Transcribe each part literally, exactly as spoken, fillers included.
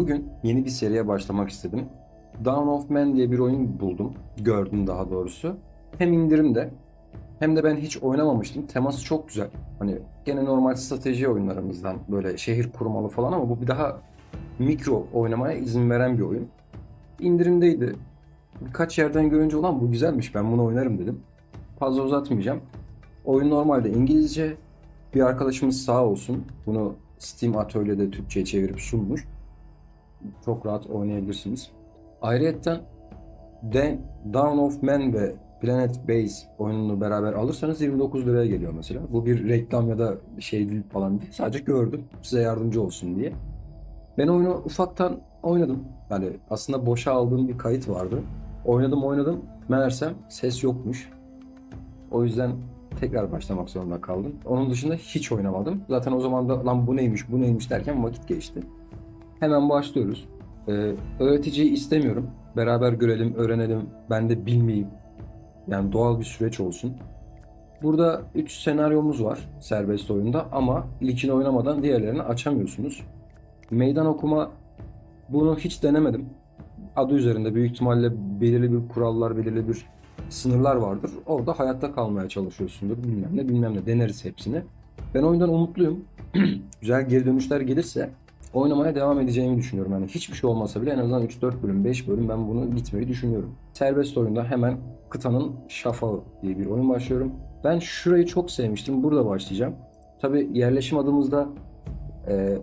Bugün yeni bir seriye başlamak istedim. Dawn of Man diye bir oyun buldum. Gördüm daha doğrusu. Hem indirimde hem de ben hiç oynamamıştım. Teması çok güzel. Hani gene normal strateji oyunlarımızdan böyle şehir kurmalı falan ama bu bir daha mikro oynamaya izin veren bir oyun. İndirimdeydi. Birkaç yerden görünce olan bu güzelmiş, ben bunu oynarım dedim. Fazla uzatmayacağım. Oyun normalde İngilizce. Bir arkadaşımız sağ olsun bunu Steam Atölye'de Türkçe'ye çevirip sunmuş. Çok rahat oynayabilirsiniz. Ayrıyeten Dan- Dawn of Man ve Planet Base oyununu beraber alırsanız yirmi dokuz liraya geliyor mesela. Bu bir reklam ya da şey değil falan değil. Sadece gördüm size yardımcı olsun diye. Ben oyunu ufaktan oynadım. Yani aslında boşa aldığım bir kayıt vardı. Oynadım oynadım. Meğersem ses yokmuş. O yüzden tekrar başlamak zorunda kaldım. Onun dışında hiç oynamadım. Zaten o zaman da lan bu neymiş bu neymiş derken vakit geçti. Hemen başlıyoruz. Ee, öğreticiyi istemiyorum. Beraber görelim, öğrenelim. Ben de bilmeyeyim. Yani doğal bir süreç olsun. Burada üç senaryomuz var serbest oyunda ama ilkini oynamadan diğerlerini açamıyorsunuz. Meydan okuma, bunu hiç denemedim. Adı üzerinde büyük ihtimalle belirli bir kurallar, belirli bir sınırlar vardır. Orada hayatta kalmaya çalışıyorsundur. Bilmem ne bilmem ne deneriz hepsini. Ben oyundan umutluyum. Güzel geri dönüşler gelirse oynamaya devam edeceğimi düşünüyorum. Yani hiçbir şey olmasa bile en azından üç dört bölüm, beş bölüm ben bunu bitmeyi düşünüyorum. Serbest oyunda hemen Kıtanın Şafağı diye bir oyun başlıyorum. Ben şurayı çok sevmiştim. Burada başlayacağım. Tabi yerleşim adımızda e,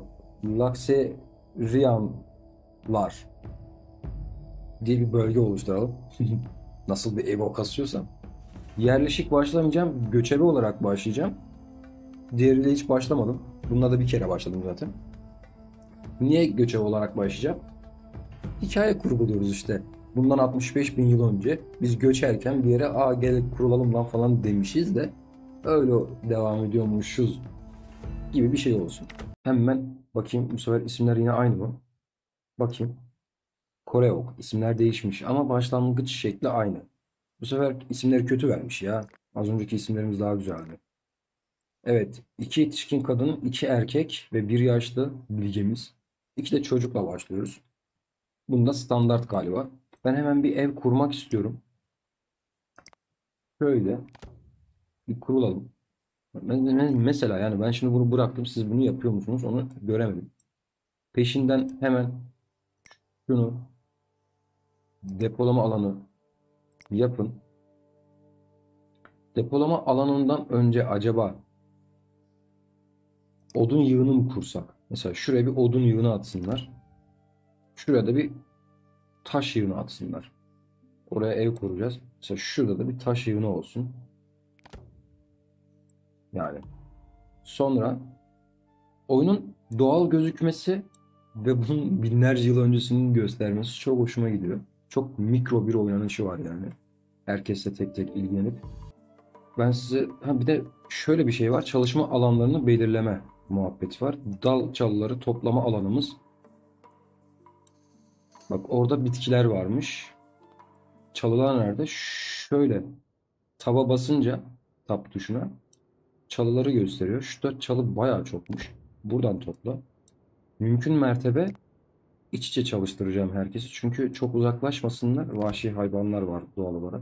Lakseriyanlar diye bir bölge oluşturalım. Nasıl bir evokasyonsam. Yerleşik başlamayacağım. Göçebe olarak başlayacağım. Diğeriyle hiç başlamadım. Bununla da bir kere başladım zaten. Niye göçebe olarak başlayacağım? Hikaye kurguluyoruz işte. Bundan altmış beş bin yıl önce biz göçerken bir yere aa gel kurulalım lan falan demişiz de öyle devam ediyormuşuz gibi bir şey olsun. Hemen bakayım, bu sefer isimler yine aynı mı? Bakayım. Koreok. İsimler değişmiş ama başlangıç şekli aynı. Bu sefer isimleri kötü vermiş ya. Az önceki isimlerimiz daha güzeldi. Evet. iki yetişkin kadın, iki erkek ve bir yaşlı bilgemiz. İki de çocukla başlıyoruz. Bunda standart galiba. Ben hemen bir ev kurmak istiyorum. Şöyle bir kurulalım. Mesela yani ben şimdi bunu bıraktım. Siz bunu yapıyor musunuz? Onu göremedim. Peşinden hemen şunu depolama alanı yapın. Depolama alanından önce acaba odun yığını mı kursak? Mesela şuraya bir odun yığını atsınlar. Şuraya da bir taş yığını atsınlar. Oraya ev kuracağız. Mesela şurada da bir taş yığını olsun. Yani sonra oyunun doğal gözükmesi ve bunun binlerce yıl öncesinin göstermesi çok hoşuma gidiyor. Çok mikro bir oynanışı var yani. Herkesle tek tek ilgilenip. Ben size ha bir de şöyle bir şey var. Çalışma alanlarını belirleme muhabbeti var. Dal çalıları toplama alanımız. Bak orada bitkiler varmış. Çalılar nerede? Şöyle taba basınca tab tuşuna çalıları gösteriyor. Şu dört çalı bayağı çokmuş. Buradan topla. Mümkün mertebe iç içe çalıştıracağım herkesi. Çünkü çok uzaklaşmasınlar. Vahşi hayvanlar var doğal olarak.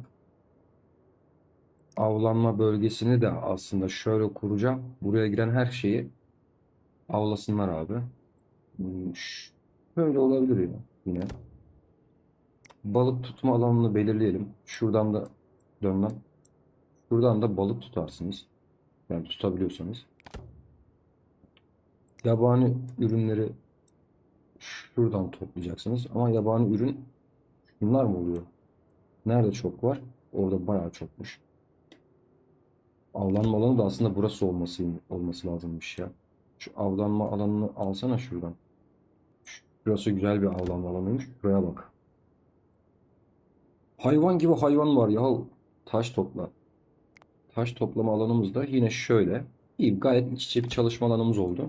Avlanma bölgesini de aslında şöyle kuracağım. Buraya giren her şeyi avlasınlar abi. Hmm, Şöyle olabilir ya yine. Balık tutma alanını belirleyelim. Şuradan da dön Şuradan da balık tutarsınız. Yani tutabiliyorsanız. Yabani ürünleri şuradan toplayacaksınız. Ama yabani ürün bunlar mı oluyor? Nerede çok var? Orada bayağı çokmuş. Avlanma alanı da aslında burası olması olması lazımmış ya. Şu avlanma alanını alsana şuradan. Şurası güzel bir avlanma alanıymış. Şuraya bak. Hayvan gibi hayvan var ya. Taş topla. Taş toplama alanımız da yine şöyle. İyi, gayet iç içe bir çalışma alanımız oldu.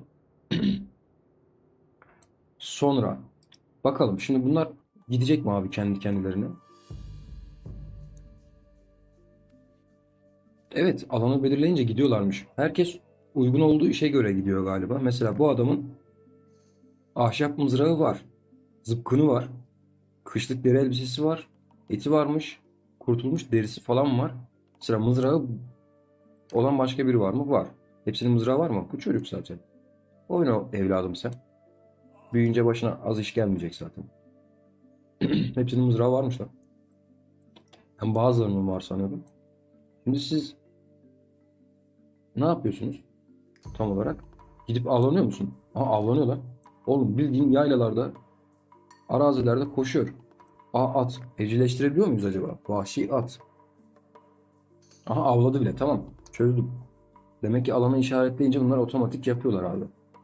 Sonra bakalım şimdi bunlar gidecek mi abi kendi kendilerine? Evet, alanı belirleyince gidiyorlarmış. Herkes uygun olduğu işe göre gidiyor galiba. Mesela bu adamın ahşap mızrağı var. Zıpkını var. Kışlık deri elbisesi var. Eti varmış. Kurtulmuş derisi falan var. Sıra mızrağı olan başka biri var mı? Var. Hepsinin mızrağı var mı? Bu çocuk zaten. Oyna evladım sen. Büyüyünce başına az iş gelmeyecek zaten. Hepsinin mızrağı varmış lan. Ben bazılarının var sanıyordum. Şimdi siz ne yapıyorsunuz tam olarak? Gidip avlanıyor musun? Aha avlanıyor lan. Oğlum bildiğin yaylalarda, arazilerde koşuyor. Aa at. Evcilleştirebiliyor muyuz acaba? Vahşi at. Aha avladı bile. Tamam. Çözdüm. Demek ki alanı işaretleyince bunlar otomatik yapıyorlar abi.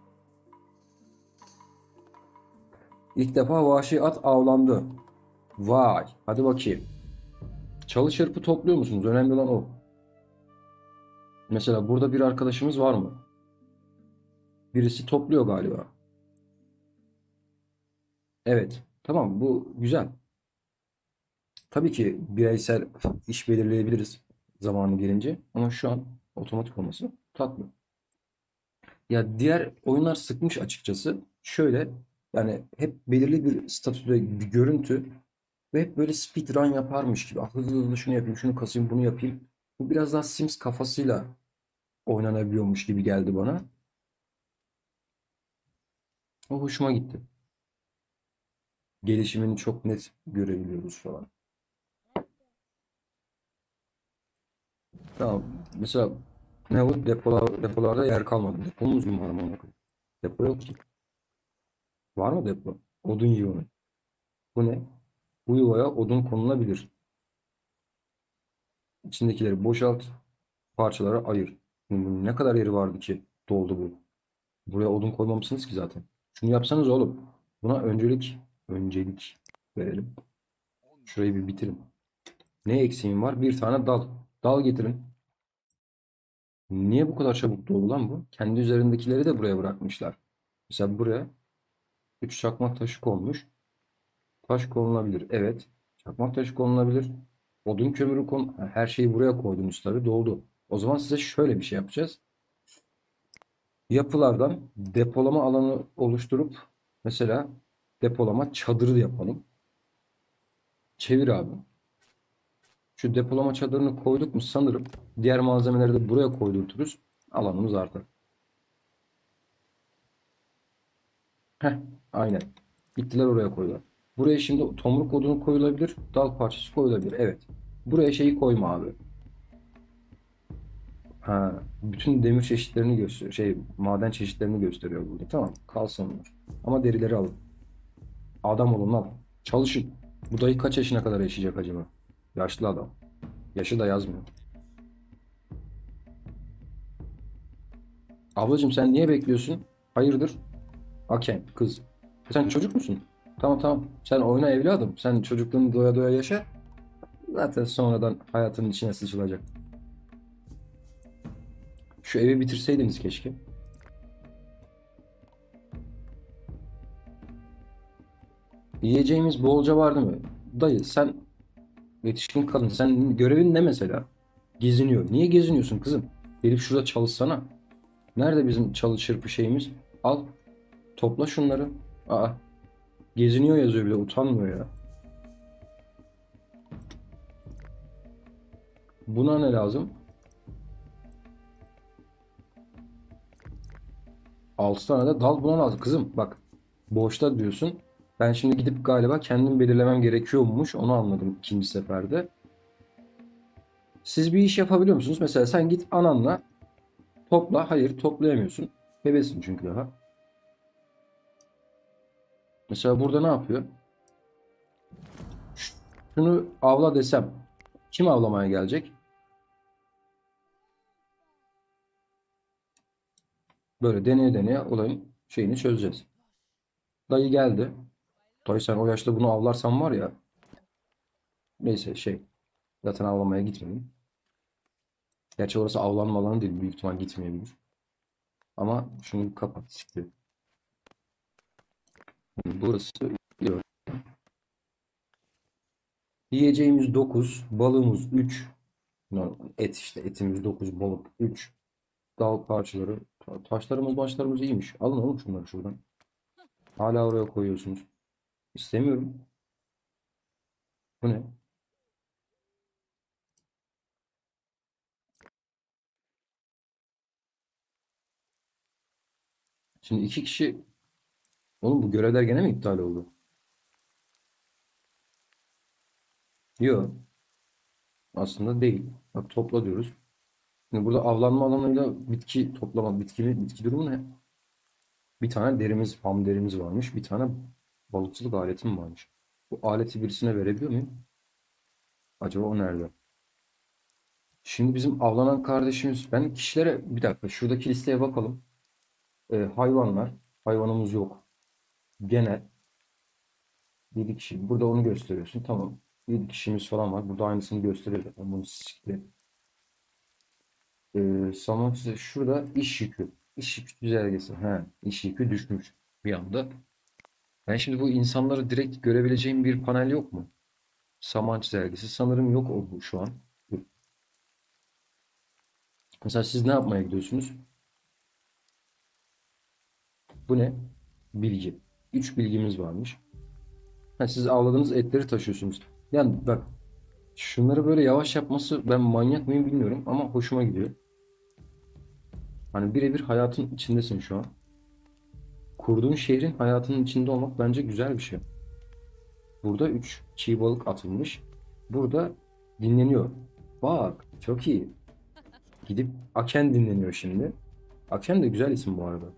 İlk defa vahşi at avlandı. Vay. Hadi bakayım. Çalı çırpı topluyor musunuz? Önemli olan o. Mesela burada bir arkadaşımız var mı? Birisi topluyor galiba. Evet. Tamam bu güzel. Tabii ki bireysel iş belirleyebiliriz zamanı gelince. Ama şu an otomatik olması tatlı. Ya diğer oyunlar sıkmış açıkçası. Şöyle yani hep belirli bir statüde bir görüntü ve hep böyle speedrun yaparmış gibi. Ah, hızlı hızlı şunu yapayım, şunu kasayım, bunu yapayım. Bu biraz daha Sims kafasıyla oynanabiliyormuş gibi geldi bana. O hoşuma gitti. Gelişimini çok net görebiliyoruz falan. Tamam. Mesela ne bu? Depolar, depolarda yer kalmadı. Depomuz mu var amına koyayım? Depo yok ki. Var mı depo? Odun yığını. Bu ne? Bu yuvaya odun konulabilir. İçindekileri boşalt, parçalara ayır. Şimdi bunun ne kadar yeri vardı ki doldu bu. Buraya odun koymamışsınız ki zaten. Şunu yapsanız oğlum. Buna öncelik öncelik verelim. Şurayı bir bitirin. Ne eksiğim var? Bir tane dal. Dal getirin. Niye bu kadar çabuk doldu lan bu? Kendi üzerindekileri de buraya bırakmışlar. Mesela buraya üç çakmak taşı konmuş. Taş konulabilir. Evet. Çakmak taşı konulabilir. Odun kömürü kon... Her şeyi buraya koydunuz tabii. Doldu. O zaman size şöyle bir şey yapacağız. Yapılardan depolama alanı oluşturup mesela depolama çadırı yapalım. Çevir abi. Şu depolama çadırını koyduk mu sanırım diğer malzemeleri de buraya koydurturuz. Alanımız artar. Heh, aynen. Gittiler oraya koydular. Buraya şimdi tomruk odunu koyulabilir. Dal parçası koyulabilir. Evet. Buraya şeyi koyma abi. Ha, bütün demir çeşitlerini gösteriyor. Şey, maden çeşitlerini gösteriyor burada. Tamam, kalsın onlar. Ama derileri alın. Adam olun lan. Çalışın. Bu dayı kaç yaşına kadar yaşayacak acaba? Yaşlı adam. Yaşı da yazmıyor. Ablacığım sen niye bekliyorsun? Hayırdır? Hakem, kız. Sen çocuk musun? Tamam tamam. Sen oyna evladım. Sen çocukluğunu doya doya yaşa. Zaten sonradan hayatının içine sıçılacak. Şu evi bitirseydiniz keşke. Yiyeceğimiz bolca vardı mı? Dayı sen yetişkin kadın. Sen görevin ne mesela? Geziniyor. Niye geziniyorsun kızım? Gelip şurada çalışsana. Nerede bizim çalı çırpı şeyimiz? Al. Topla şunları. Aa. Geziniyor yazıyor bile. Utanmıyor ya. Buna ne lazım? altı tane de dal buna lazım. Kızım bak. Boşta diyorsun. Ben şimdi gidip galiba kendim belirlemem gerekiyormuş. Onu anladım ikinci seferde. Siz bir iş yapabiliyor musunuz? Mesela sen git ananla topla. Hayır toplayamıyorsun. Bebesin çünkü daha. Mesela burada ne yapıyor? Şunu avla desem. Kim avlamaya gelecek? Böyle deneye deneye olayın şeyini çözeceğiz. Dayı geldi. Dayı sen o yaşta bunu avlarsan var ya. Neyse şey. Zaten avlamaya gitmedim. Gerçi orası avlanma alanı değil. Büyük ihtimal gitmeyebilir. Ama şunu kapat. Siktir. Burası yok. Yiyeceğimiz dokuz, balığımız üç. Et işte etimiz dokuz, balık üç. Dal parçaları. Taşlarımız başlarımız iyiymiş. Alın oğlum şunları şuradan. Hala oraya koyuyorsunuz. İstemiyorum. Bu ne? Şimdi iki kişi... Oğlum bu görevler gene mi iptal oldu? Yok. Aslında değil. Bak topla diyoruz. Şimdi burada avlanma alanıyla bitki toplama, bitki, bitki durumu ne? Bir tane derimiz, ham derimiz varmış. Bir tane balıkçılık aletim varmış. Bu aleti birisine verebiliyor muyum? Acaba o nerede? Şimdi bizim avlanan kardeşimiz, ben kişilere bir dakika şuradaki listeye bakalım. Ee, hayvanlar, hayvanımız yok. Genel yedi kişi. Burada onu gösteriyorsun. Tamam. yedi kişimiz falan var. Burada aynısını gösteriyor zaten. Bunu siktir. Ee, Saman size şurada iş yükü. İş yükü çizelgesi. He, iş yükü düşmüş bir anda. Ben şimdi bu insanları direkt görebileceğim bir panel yok mu? Saman çizelgesi. Sanırım yok o bu şu an. Dur. Mesela siz ne yapmaya gidiyorsunuz? Bu ne? Bilgi. Üç bilgimiz varmış. Ha, siz avladığınız etleri taşıyorsunuz. Yani bak şunları böyle yavaş yapması ben manyak mıyım bilmiyorum ama hoşuma gidiyor. Hani birebir hayatın içindesin şu an. Kurduğun şehrin hayatının içinde olmak bence güzel bir şey. Burada üç çiğ balık atılmış. Burada dinleniyor. Bak çok iyi. Gidip Aken dinleniyor şimdi. Aken de güzel isim bu arada.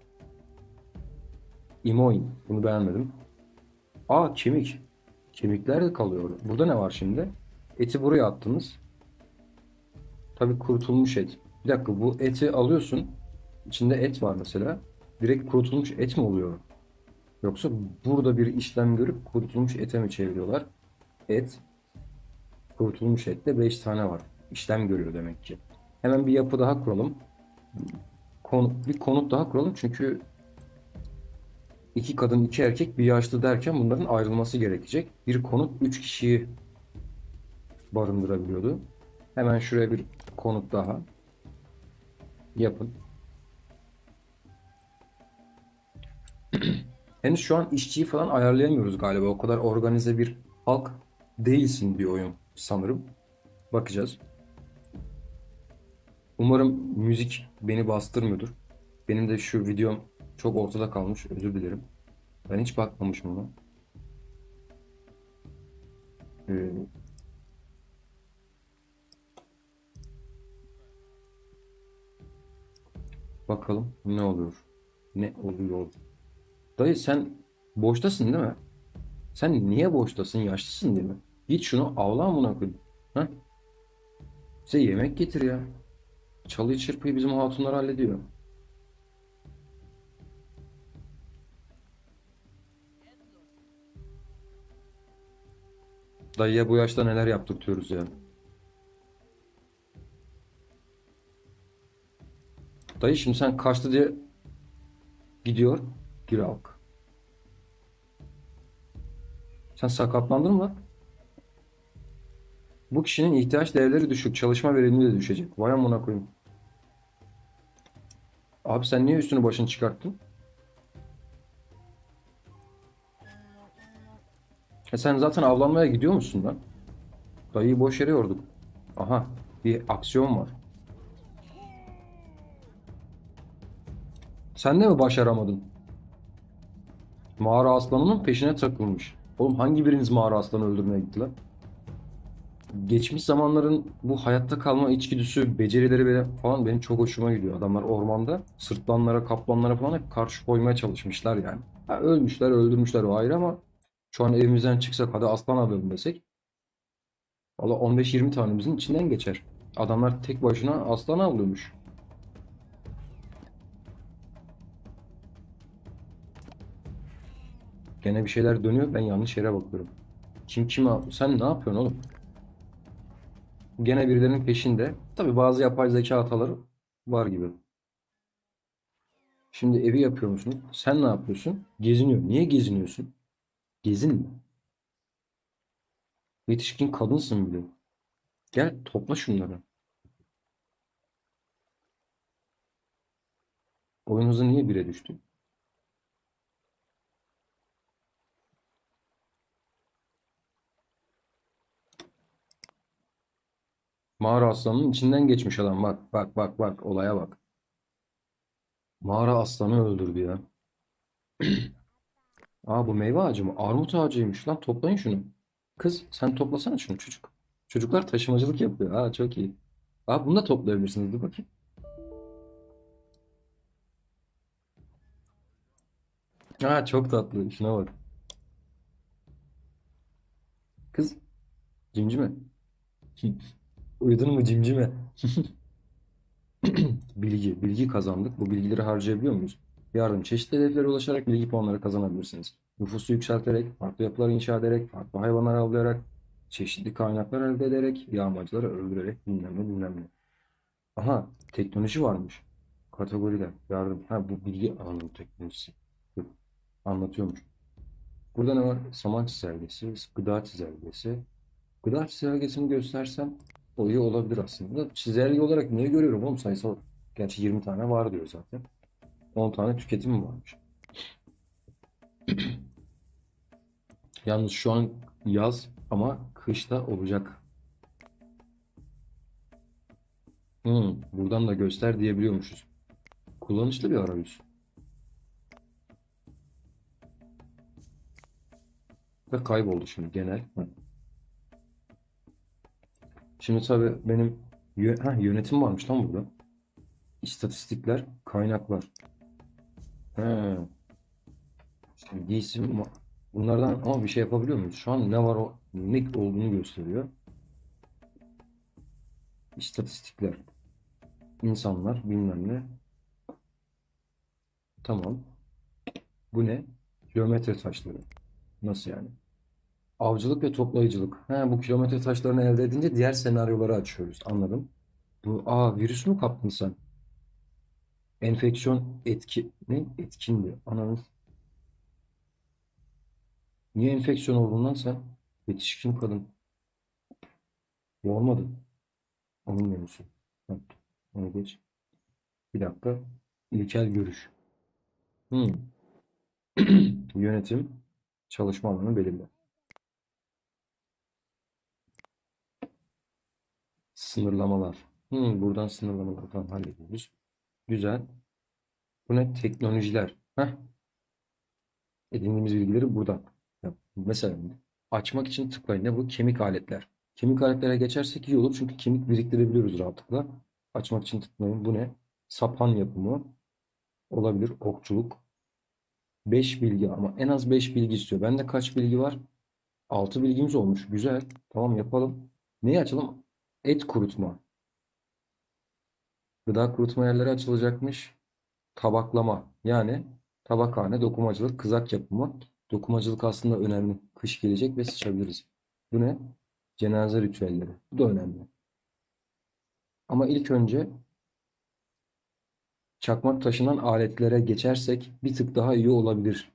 Imoin. Bunu beğenmedim. Aa kemik. Kemikler de kalıyor. Burada ne var şimdi? Eti buraya attınız. Tabii kurutulmuş et. Bir dakika bu eti alıyorsun. İçinde et var mesela. Direkt kurutulmuş et mi oluyor? Yoksa burada bir işlem görüp kurutulmuş ete mi çeviriyorlar? Et, kurutulmuş ette beş tane var. İşlem görüyor demek ki. Hemen bir yapı daha kuralım. Konut, bir konut daha kuralım çünkü iki kadın iki erkek bir yaşlı derken bunların ayrılması gerekecek. Bir konut üç kişiyi barındırabiliyordu. Hemen şuraya bir konut daha yapın. Henüz şu an işçiyi falan ayarlayamıyoruz galiba. O kadar organize bir halk değilsin bir oyun sanırım. Bakacağız. Umarım müzik beni bastırmıyordur. Benim de şu videom çok ortada kalmış. Özür dilerim. Ben hiç bakmamışım ona. Ee, bakalım ne oluyor. Ne oluyor? Dayı sen boştasın değil mi? Sen niye boştasın? Yaşlısın değil mi? Git şunu avla amına koyayım. Ha? Bize yemek getir ya. Çalıyı çırpıyı bizim hatunlar hallediyor. Dayıya bu yaşta neler yaptırtıyoruz ya. Dayı şimdi sen kaçtı diye gidiyor. Gir halk. Sen sakatlandın mı lan? Bu kişinin ihtiyaç değerleri düşük. Çalışma verimliliği de düşecek. Vay amına koyayım. Abi sen niye üstünü başını çıkarttın? E sen zaten avlanmaya gidiyor musun lan? Dayıyı boş yere yorduk. Aha bir aksiyon var. Sen de mi başaramadın? Mağara aslanının peşine takılmış. Oğlum hangi biriniz mağara aslanı öldürmeye gitti lan? Geçmiş zamanların bu hayatta kalma içgüdüsü, becerileri bile falan benim çok hoşuma gidiyor. Adamlar ormanda sırtlanlara, kaplanlara falan hep karşı koymaya çalışmışlar yani. Ha, ölmüşler, öldürmüşler o ayrı ama şu an evimizden çıksak hadi aslan alalım desek valla on beş yirmi tanemizin içinden geçer. Adamlar tek başına aslan avlıyormuş. Gene bir şeyler dönüyor ben yanlış yere bakıyorum. Kim kim av- Sen ne yapıyorsun oğlum? Gene birilerinin peşinde. Tabii bazı yapay zeka hataları var gibi. Şimdi evi yapıyor musun? Sen ne yapıyorsun? Geziniyor. Niye geziniyorsun? Gezinme. Yetişkin kadınsın bile. Gel topla şunları. Oyun hızı niye bire düştü? Mağara aslanının içinden geçmiş adam. Bak bak bak bak olaya bak. Mağara aslanı öldürdü ya. Aa bu meyve ağacı mı? Armut ağacıymış lan. Toplayın şunu. Kız sen toplasana şunu çocuk. Çocuklar taşımacılık yapıyor. Aa çok iyi. Aa bunu da toplayabilirsiniz. Dur bakayım. Aa çok tatlı. Şuna bak. Kız cimcime. Uyudun mu cimcime? Bilgi. Bilgi kazandık. Bu bilgileri harcayabiliyor muyuz? Yardım. Çeşitli hedeflere ulaşarak bilgi puanları kazanabilirsiniz. Nüfusu yükselterek, farklı yapılar inşa ederek, farklı hayvanlar avlayarak, çeşitli kaynaklar elde ederek, yağmacıları öldürerek bilmem ne bilmem ne. Aha, teknoloji varmış. Kategoriler, yardım. Ha bu bilgi alanı teknolojisi. Dur, anlatıyormuş. Burada ne var? Saman çizelgesi, gıda çizelgesi. Gıda çizelgesini göstersem o iyi olabilir aslında. Çizelge olarak niye görüyorum oğlum sayısal? Gerçi yirmi tane var diyor zaten. on tane tüketim mi varmış? Yalnız şu an yaz ama kışta olacak. Hmm, buradan da göster diyebiliyormuşuz. Kullanışlı bir arayüz. Ve kayboldu şimdi genel. Hı. Şimdi tabii benim yö- ha, yönetim varmış lan burada. İstatistikler, kaynaklar. He, şimdi giysi ma- bunlardan ama bir şey yapabiliyor muyuz? Şu an ne var o ne olduğunu gösteriyor. İstatistikler, insanlar bilmem ne. Tamam. Bu ne? Kilometre taşları. Nasıl yani? Avcılık ve toplayıcılık. He, bu kilometre taşlarını elde edince diğer senaryoları açıyoruz. Anladım. Bu, aa virüs mü kaptın sen? Enfeksiyon etki ne? Etkindi. Ananı. Niye enfeksiyon oldun lan sen? Yetişkin kadın. Bu olmadı. Onun menüsü. Heh, onu geç. Bir dakika. İlkel görüş. Hmm. Yönetim. Çalışma alanı belirle. Sınırlamalar. Hmm, buradan sınırlamaları falan hallediyoruz. Güzel. Bu ne? Teknolojiler. Heh, edindiğimiz bilgileri buradan. Ya, mesela açmak için tıklayın. Ne bu? Kemik aletler. Kemik aletlere geçersek iyi olur çünkü kemik biriktirebiliyoruz rahatlıkla. Açmak için tıklayın. Bu ne? Sapan yapımı olabilir. Okçuluk. Beş bilgi ama en az beş bilgi istiyor. Bende kaç bilgi var? Altı bilgimiz olmuş. Güzel. Tamam yapalım. Neyi açalım? Et kurutma. Gıda kurutma yerleri açılacakmış. Tabaklama. Yani tabakhane, dokumacılık, kızak yapımı. Dokumacılık aslında önemli. Kış gelecek ve sıçabiliriz. Bu ne? Cenaze ritüelleri. Bu da önemli. Ama ilk önce çakmak taşınan aletlere geçersek bir tık daha iyi olabilir.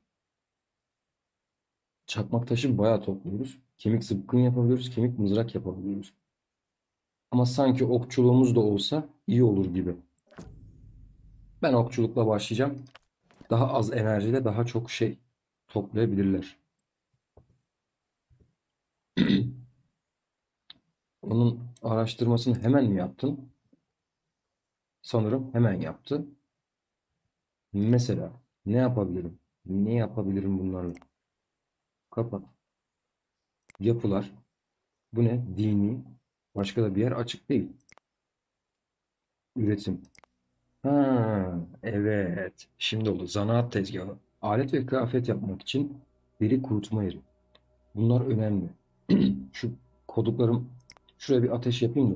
Çakmak taşı bayağı topluyoruz. Kemik zıpkın yapabiliyoruz, kemik mızrak yapabiliyoruz. Ama sanki okçuluğumuz da olsa iyi olur gibi. Ben okçulukla başlayacağım. Daha az enerjiyle daha çok şey toplayabilirler. Onun araştırmasını hemen mi yaptın? Sanırım hemen yaptı. Mesela ne yapabilirim? Ne yapabilirim bunlarla? Kapat. Yapılar. Bu ne? Dini. Başka da bir yer açık değil. Üretim. Ha, evet. Şimdi oldu. Zanaat tezgahı. Alet ve kıyafet yapmak için deri kurutma yeri. Bunlar önemli. Şu koduklarım şuraya bir ateş yapayım da.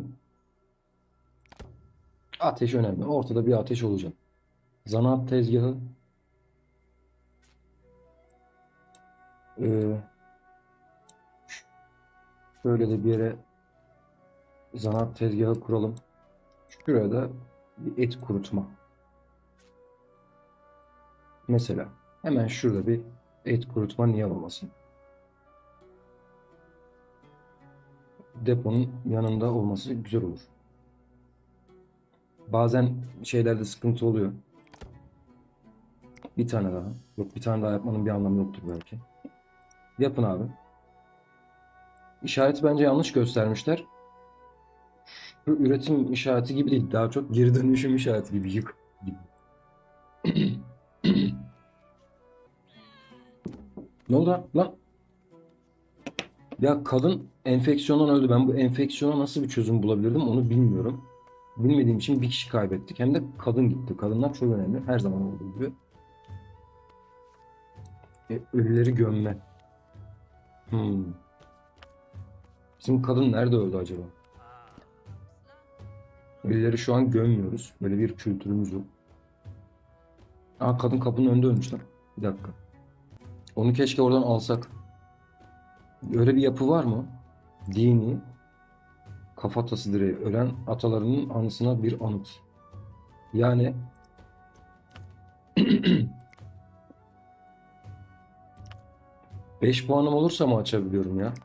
Ateş önemli. Ortada bir ateş olacak. Zanaat tezgahı. Ee, Böyle de bir yere zanaat tezgahı kuralım. Şuraya da bir et kurutma. Mesela hemen şurada bir et kurutma niye olmasın? Deponun yanında olması güzel olur. Bazen şeylerde sıkıntı oluyor. Bir tane daha. Yok bir tane daha yapmanın bir anlamı yoktur belki. Yapın abi. İşareti bence yanlış göstermişler. Bu üretim işareti gibi değil. Daha çok geri dönüşüm işareti gibi. Yık gibi. Ne oldu lan? Lan? Ya kadın enfeksiyondan öldü. Ben bu enfeksiyona nasıl bir çözüm bulabilirdim onu bilmiyorum. Bilmediğim için bir kişi kaybettik. Hem de kadın gitti. Kadınlar çok önemli. Her zaman olduğu gibi. E, ölüleri gömme. Hmm. Bizim kadın nerede öldü acaba? Ölüleri şu an gömmüyoruz. Böyle bir kültürümüz yok. Aa, kadın kapının önünde ölmüş lan. Bir dakika. Onu keşke oradan alsak. Öyle bir yapı var mı? Dini, kafatası direği, ölen atalarının anısına bir anıt. Yani beş puanım olursa mı açabiliyorum ya?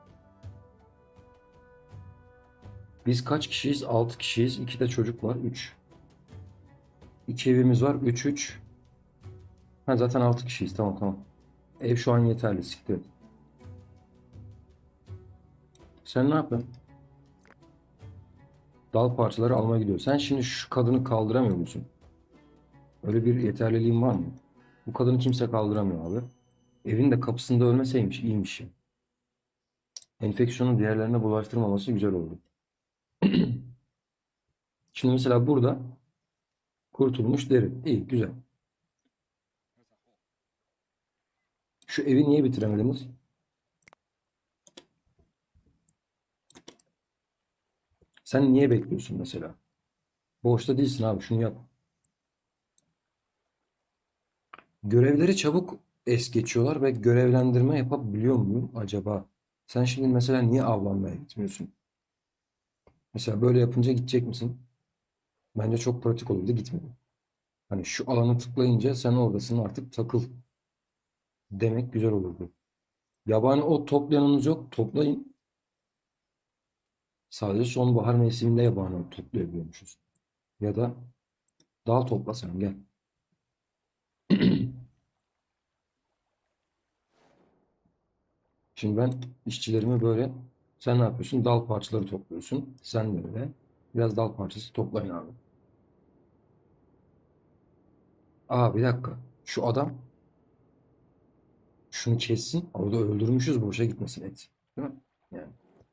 Biz kaç kişiyiz? Altı kişiyiz. iki de çocuk var. Üç. iki evimiz var. Üç üç. Ha, zaten altı kişiyiz. Tamam tamam. Ev şu an yeterli. Siktir et. Sen ne yapıyorsun? Dal parçaları almaya gidiyor. Sen şimdi şu kadını kaldıramıyor musun? Öyle bir yeterliliğin var mı? Bu kadını kimse kaldıramıyor abi. Evin de kapısında ölmeseymiş, iyiymiş ya. Enfeksiyonu diğerlerine bulaştırmaması güzel oldu. Şimdi mesela burada kurtulmuş deri. İyi, güzel. Şu evi niye bitiremediniz? Sen niye bekliyorsun mesela? Boşta değilsin abi, şunu yap. Görevleri çabuk es geçiyorlar ve görevlendirme yapabiliyor muyum acaba? Sen şimdi mesela niye avlanmaya gitmiyorsun? Mesela böyle yapınca gidecek misin? Bence çok pratik olurdu, gitmedim. Hani şu alanı tıklayınca sen oradasın, artık takıl demek güzel olurdu. Yabani ot toplayanınız yok, toplayın. Sadece sonbahar mevsiminde yabani ot toplayabiliyormuşuz. Ya da dal topla sen, gel. Şimdi ben işçilerimi böyle, sen ne yapıyorsun? Dal parçaları topluyorsun. Sen de öyle. Biraz dal parçası toplayın abi. Aa, bir dakika. Şu adam şunu kessin. Orada öldürmüşüz, boşa gitmesin et. Değil mi? Yani.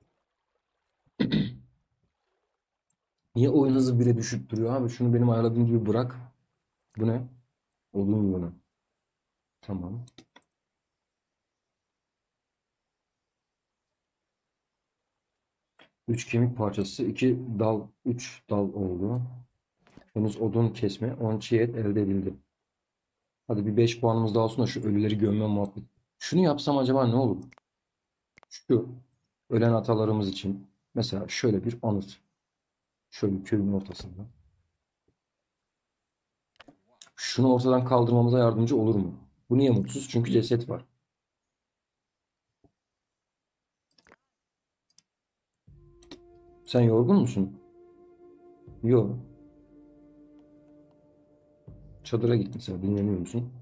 Niye oyun hızı bire düşüp duruyor abi? Şunu benim ayarladığım gibi bırak. Bu ne? Odun yığını. Tamam. Üç kemik parçası, iki dal, üç dal oldu. Henüz odun kesme, on çiğ et elde edildi. Hadi bir beş puanımız daha olsun da şu ölüleri gömme muhabbet. Şunu yapsam acaba ne olur? Şu ölen atalarımız için mesela şöyle bir anıt. Şöyle köyün ortasında. Şunu ortadan kaldırmamıza yardımcı olur mu? Bu niye mutsuz? Çünkü ceset var. Sen yorgun musun? Yok. Çadıra git mesela. Dinleniyor musun?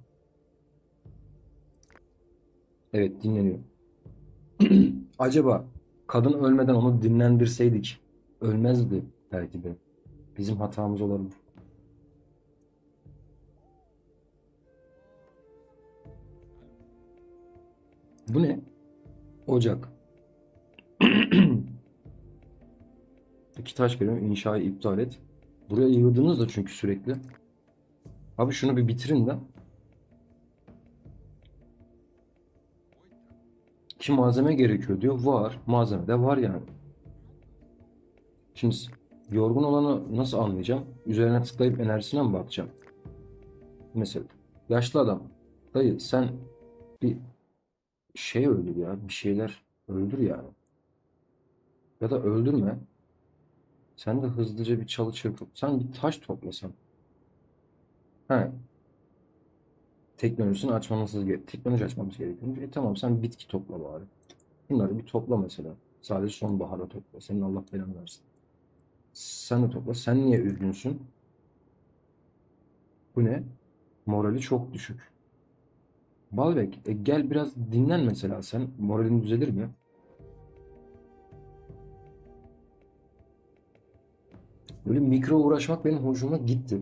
Evet, dinleniyor. Acaba kadın ölmeden onu dinlendirseydik ölmezdi belki de. Bizim hatamız olabilir. Bu ne? Ocak. İki taş geliyor. İnşayı iptal et. Buraya yığdınız da çünkü sürekli. Abi şunu bir bitirin de. Ki malzeme gerekiyor diyor. Var. Malzeme de var yani. Şimdi yorgun olanı nasıl anlayacağım? Üzerine tıklayıp enerjisine mi bakacağım? Mesela yaşlı adam. Dayı sen bir şey öldür ya. Bir şeyler öldür yani. Ya da öldürme. Sen de hızlıca bir çalı çırpıp sen bir taş toplasan. He, teknolojisini açmamız gerek. Teknoloji açmamız gerekiyor. E tamam, sen bitki topla bari. Bunları bir topla mesela. Sadece sonbahara topla. Senin Allah belanı versin. Sen de topla. Sen niye üzgünsün? Bu ne? Morali çok düşük. Balbek, e gel biraz dinlen mesela sen. Moralin düzelir mi? Böyle mikro uğraşmak benim hoşuma gitti.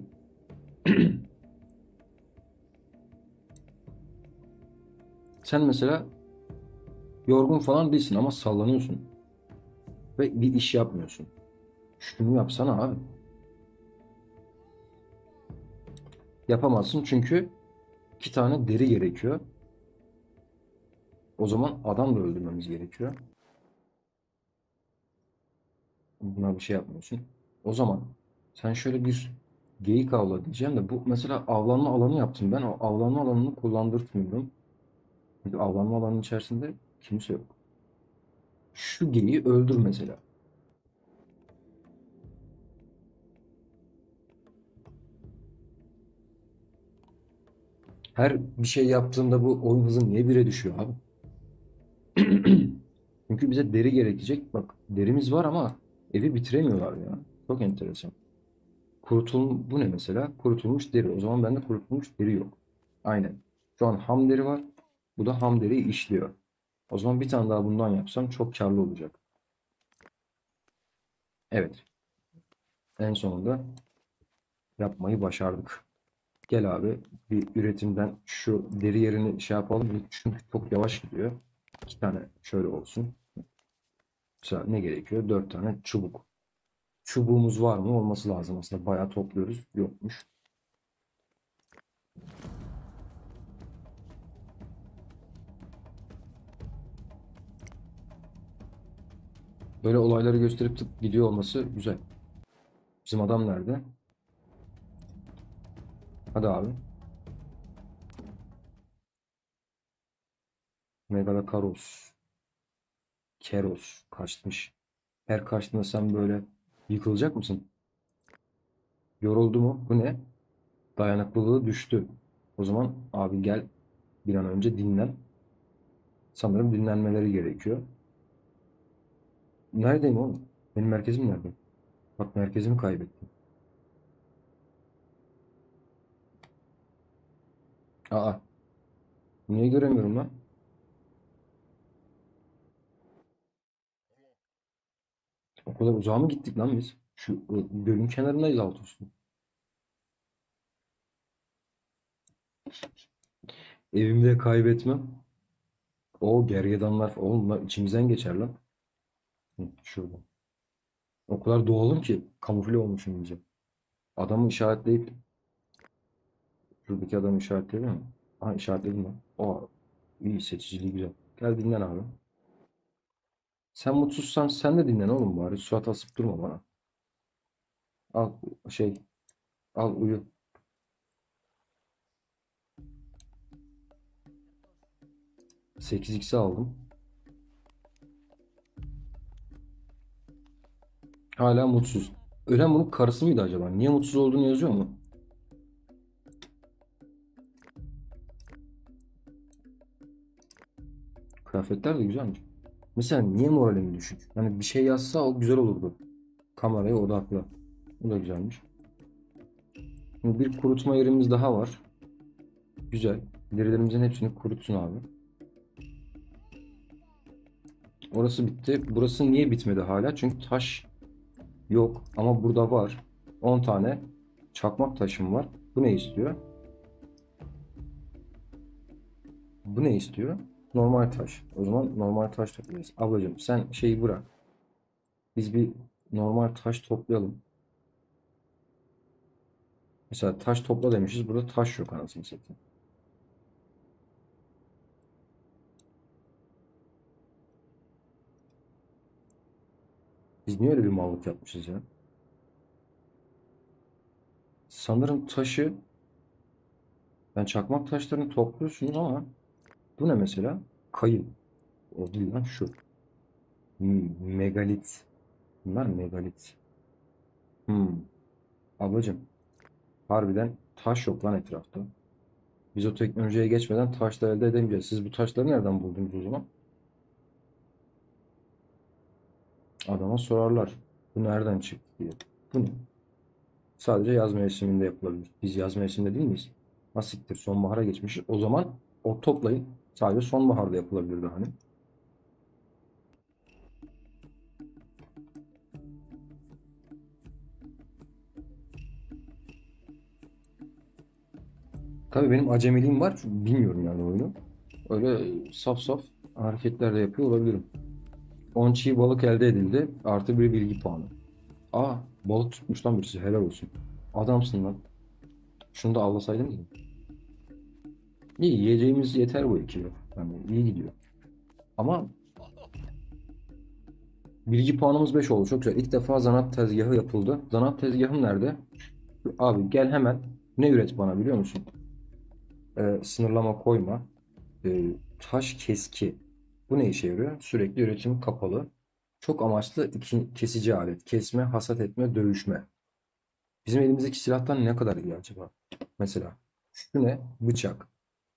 Sen mesela yorgun falan değilsin ama sallanıyorsun ve bir iş yapmıyorsun. Şunu yapsana abi. Yapamazsın çünkü iki tane deri gerekiyor. O zaman adam da öldürmemiz gerekiyor. Buna bir şey yapmıyorsun. O zaman sen şöyle bir geyik avla diyeceğim de bu mesela avlanma alanı yaptım. Ben o avlanma alanını kullandırtmıyorum. Çünkü avlanma alanının içerisinde kimse yok. Şu geyiği öldür mesela. Her bir şey yaptığımda bu oyun hızı niye bire düşüyor abi? Çünkü bize deri gerekecek. Bak derimiz var ama evi bitiremiyorlar ya. Çok enteresan. Kurutul bu ne mesela? Kurutulmuş deri. O zaman bende kurutulmuş deri yok. Aynen. Şu an ham deri var. Bu da ham deriyi işliyor. O zaman bir tane daha bundan yapsam çok karlı olacak. Evet. En sonunda yapmayı başardık. Gel abi bir üretimden şu deri yerini şey yapalım. Çünkü çok yavaş gidiyor. İki tane şöyle olsun. Mesela ne gerekiyor? Dört tane çubuk. Çubuğumuz var mı? Olması lazım. Aslında bayağı topluyoruz. Yokmuş. Böyle olayları gösterip tık gidiyor olması güzel. Bizim adam nerede? Hadi abi. Megalakaros. Keros. Kaçmış. Her kaçtığında sen böyle yıkılacak mısın? Yoruldu mu? Bu ne? Dayanıklılığı düştü. O zaman abi gel bir an önce dinlen. Sanırım dinlenmeleri gerekiyor. Neredeyim oğlum? Benim merkezim nerede? Bak merkezimi kaybettim. Aa, niye göremiyorum lan? O kadar uzağa mı gittik lan biz? Şu ı, gölün kenarındayız alt üstü. Evimde kaybetmem. O gergedanlar falan. Oğlum bunlar içimizden geçer lan. Hı, şurada. O kadar doğalım ki kamufle olmuşum iyice. Adamı işaretleyip şuradaki adamı işaretleyelim mi? Ha işaretledim ben. O iyi seçiciliği güzel. Gel dinlen abi. Sen mutsuzsan sen de dinlen oğlum bari. Surat asıp durma bana. Al şey al uyu. sekiz x'i aldım. Hala mutsuz. Ölen bunun karısı mıydı acaba? Niye mutsuz olduğunu yazıyor mu? Kıyafetler de güzelmiş. Mesela niye moralim düşük? Hani bir şey yazsa o güzel olurdu. Kameraya odaklı. Bu da güzelmiş. Şimdi bir kurutma yerimiz daha var. Güzel. Derilerimizin hepsini kurutsun abi. Orası bitti. Burası niye bitmedi hala? Çünkü taş yok. Ama burada var. on tane çakmak taşım var. Bu ne istiyor? Bu ne istiyor? Normal taş. O zaman normal taş toplayacağız. Ablacığım sen şeyi bırak. Biz bir normal taş toplayalım. Mesela taş topla demişiz. Burada taş yok anasını satayım. Biz niye öyle bir mallık yapmışız ya? Sanırım taşı, ben çakmak taşlarını topluyorsunuz ama bu ne mesela? Kayın. O değil lan şu. Hmm, megalit. Bunlar megalit. Hmm. Ablacığım harbiden taş yok lan etrafta. Biz o teknolojiye geçmeden taşlar elde edemeyeceğiz. Siz bu taşları nereden buldunuz o zaman? Adama sorarlar. Bu nereden çıktı diye. Bu ne? Sadece yaz mevsiminde yapılabilir. Biz yaz mevsiminde değil miyiz? Nasiptir sonbahara geçmişiz. O zaman o toplayın. Sadece sonbaharda yapılabilirdi, hani. Tabii benim acemiliğim var. Çünkü bilmiyorum yani oyunu. Öyle saf saf hareketler de yapıyor olabilirim. on çiğ balık elde edildi. Artı bir bilgi puanı. Aa, balık tutmuş lan birisi. Helal olsun. Adamsın lan. Şunu da avlasaydın mı? İyi, yiyeceğimiz yeter bu ikili. Yani iyi gidiyor. Ama bilgi puanımız beş oldu. Çok güzel. İlk defa zanaat tezgahı yapıldı. Zanaat tezgahım nerede? Abi gel hemen. Ne üret bana biliyor musun? Ee, sınırlama koyma. Ee, taş keski. Bu ne işe yarıyor? Sürekli üretim kapalı. Çok amaçlı iki- kesici alet. Kesme, hasat etme, dövüşme. Bizim elimizdeki silahtan ne kadar iyi acaba? Mesela şu ne? Bıçak.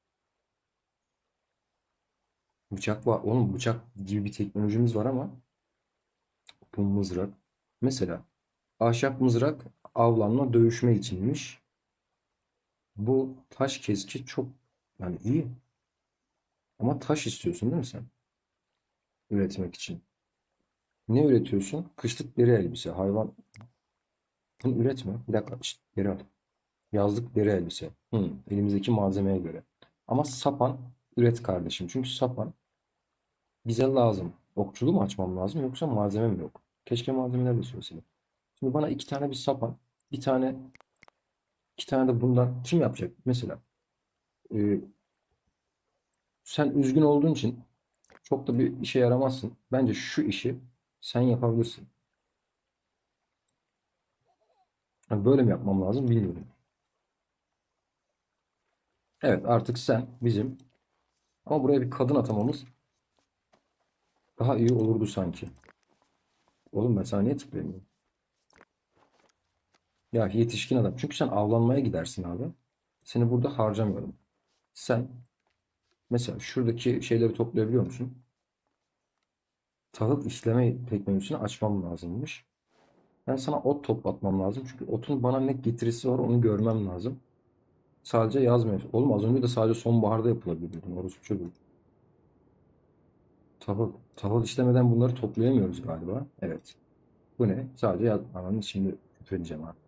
Bıçak var. Oğlum bıçak gibi bir teknolojimiz var ama bu mızrak. Mesela ahşap mızrak avlanma, dövüşme içinmiş. Bu taş keski çok yani iyi. Ama taş istiyorsun değil mi sen? Üretmek için. Ne üretiyorsun? Kışlık deri elbise. Hayvan. Bunu üretme. Bir dakika. Şişt, geri al. Yazlık deri elbise. Hı, elimizdeki malzemeye göre. Ama sapan üret kardeşim. Çünkü sapan bize lazım. Okçulu mu açmam lazım yoksa malzeme mi yok? Keşke malzemeler de söyleseydim. Şimdi bana iki tane bir sapan, bir tane iki tane de bundan kim yapacak? Mesela e, sen üzgün olduğun için çok da bir işe yaramazsın. Bence şu işi sen yapabilirsin. Yani böyle mi yapmam lazım bilmiyorum. Evet artık sen bizim ama buraya bir kadın atamamız daha iyi olurdu sanki. Oğlum ben sana niye tıklayamıyorum? Ya yetişkin adam. Çünkü sen avlanmaya gidersin abi. Seni burada harcamıyorum. Sen mesela şuradaki şeyleri toplayabiliyor musun? Tahıl işleme teknolojisini açmam lazımmış. Ben sana ot toplatmam lazım. Çünkü otun bana ne getirisi var onu görmem lazım. Sadece yaz mevsimi. Oğlum az önce de sadece sonbaharda yapılabiliyordu. Orası çocuğu. Tahıl. Tahıl işlemeden bunları toplayamıyoruz galiba. Evet. Bu ne? Sadece yaz. Ananı şimdi küfredeceğim ha.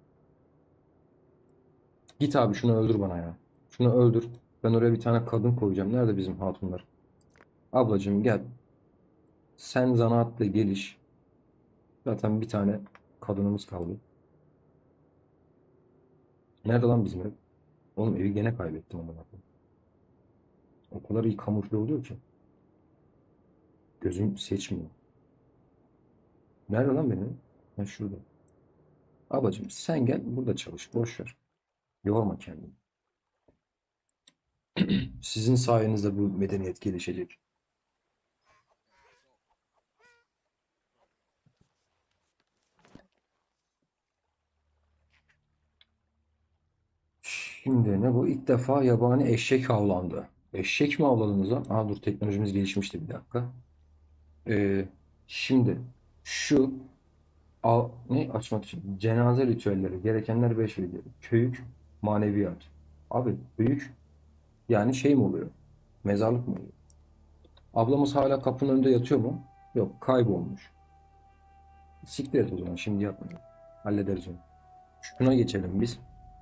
Git abi şunu öldür bana ya. Şunu öldür. Ben oraya bir tane kadın koyacağım. Nerede bizim hatunlar? Ablacığım gel. Sen zanaatla geliş. Zaten bir tane kadınımız kaldı. Nerede lan bizim ev? Oğlum evi gene kaybettim ama. O kadar iyi kamufle oluyor ki. Gözüm seçmiyor. Nerede lan benim? Ha şurada. Ablacığım sen gel burada çalış. Boş ver. Yorma kendini. Sizin sayenizde bu medeniyet gelişecek. Şimdi ne bu? İlk defa yabani eşek avlandı. Eşek mi avladınız lan? Aa dur teknolojimiz gelişmişti bir dakika. Ee, şimdi şu al, ne açmak için? Cenaze ritüelleri. Gerekenler beş video. Köyük, maneviyat. Abi büyük yani şey mi oluyor? Mezarlık mı oluyor? Ablamız hala kapının önünde yatıyor mu? Yok kaybolmuş. Siktir et o zaman şimdi yapmayalım. Hallederiz onu. Şuna geçelim biz.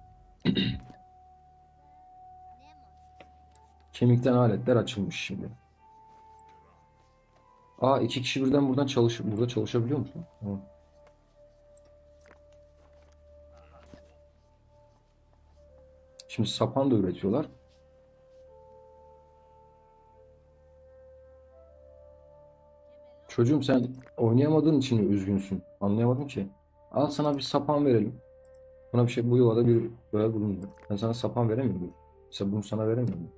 Kemikten aletler açılmış şimdi. Aa iki kişi birden buradan çalış burada çalışabiliyor musun? Tamam. Şimdi sapan da üretiyorlar. Çocuğum sen oynayamadığın için mi üzgünsün? Anlayamadım ki. Al sana bir sapan verelim. Buna bir şey bu yuvada bir böyle bulunmuyor. Ben sana sapan veremiyor muyum? Mesela bunu sana veremiyor muyum?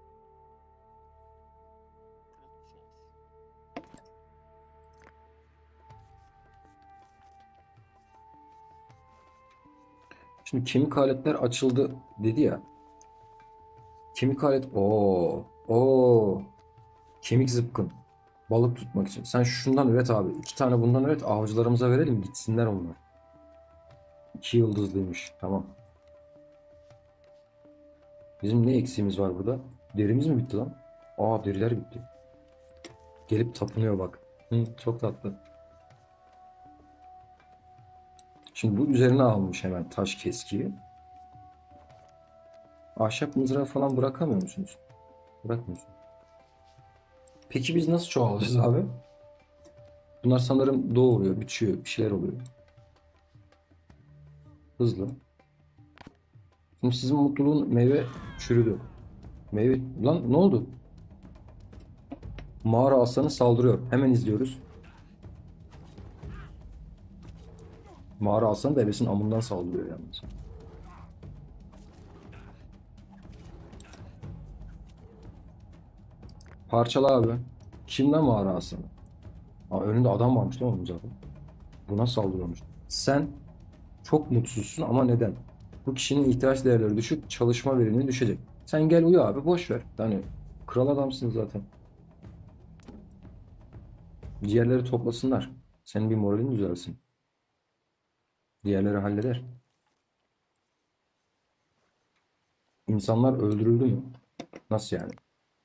Şimdi kemik aletler açıldı dedi ya. Kemik alet. Oo. Oo. Kemik zıpkın. Balık tutmak için. Sen şundan üret abi. İki tane bundan üret. Avcılarımıza verelim. Gitsinler onlar. İki yıldızlıymış. Tamam. Bizim ne eksiğimiz var burada? Derimiz mi bitti lan? Aa deriler bitti. Gelip tapınıyor bak. Hı, çok tatlı. Şimdi bu üzerine almış hemen taş keskiyi. Ahşap mızrağı falan bırakamıyor musunuz? Bırakmıyorsunuz. Peki biz nasıl çoğalacağız abi? Bunlar sanırım doğuruyor, biçiyor, bir şeyler oluyor. Hızlı. Şimdi sizin mutluluğun meyve çürüdü. Meyve... Lan ne oldu? Mağara aslanı saldırıyor. Hemen izliyoruz. Mağara aslanı da ebesinin amından saldırıyor yalnız. Parçala abi. Kimden mağara aslanı? Aa, önünde adam varmış değil mi onun zaten? Buna saldırıyormuş. Sen çok mutsuzsun ama neden? Bu kişinin ihtiyaç değerleri düşük, çalışma verimliliği düşecek. Sen gel uyu abi, boş ver. Yani kral adamsın zaten. Diğerleri toplasınlar. Senin bir moralin düzelsin. Diğerleri halleder. İnsanlar öldürüldü mü? Nasıl yani?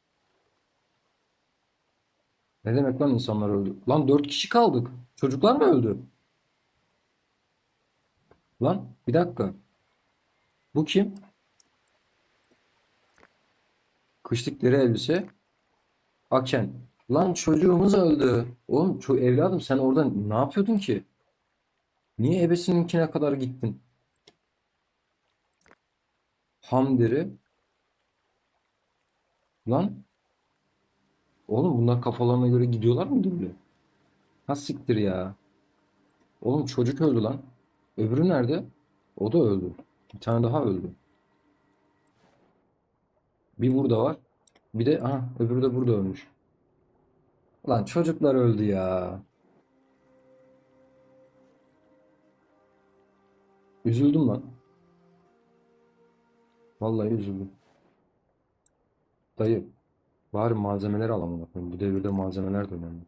Ne demek lan insanlar öldü? Lan dört kişi kaldık. Çocuklar mı öldü? Lan bir dakika. Bu kim? Kışlık deri elbise. Aken. Lan çocuğumuz öldü. Oğlum ço evladım sen orada ne yapıyordun ki? Niye ebesininkine kadar gittin? Ham deri. Lan oğlum bunlar kafalarına göre gidiyorlar mı böyle? Ha siktir ya. Oğlum çocuk öldü lan. Öbürü nerede? O da öldü. Bir tane daha öldü. Bir burada var. Bir de aha öbürü de burada ölmüş. Lan çocuklar öldü ya. Üzüldüm lan. Vallahi üzüldüm. Dayı bari malzemeler alalım. Bu devirde malzemeler de önemli.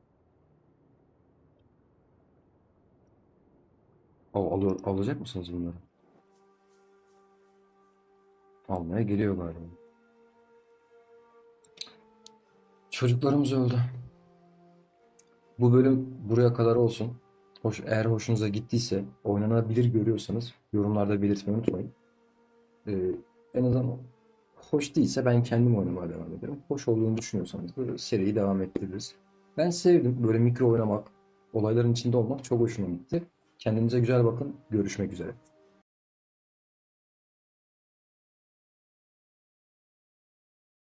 Al, alıyor, alacak mısınız bunları? Almaya geliyor galiba. Çocuklarımız öldü. Bu bölüm buraya kadar olsun. Hoş, eğer hoşunuza gittiyse, oynanabilir görüyorsanız yorumlarda belirtmeyi unutmayın. Ee, en azından hoş değilse ben kendim oynamaya devam ederim. Hoş olduğunu düşünüyorsanız da seriyi devam ettiririz. Ben sevdim. Böyle mikro oynamak, olayların içinde olmak çok hoşuma gitti. Kendinize güzel bakın. Görüşmek üzere.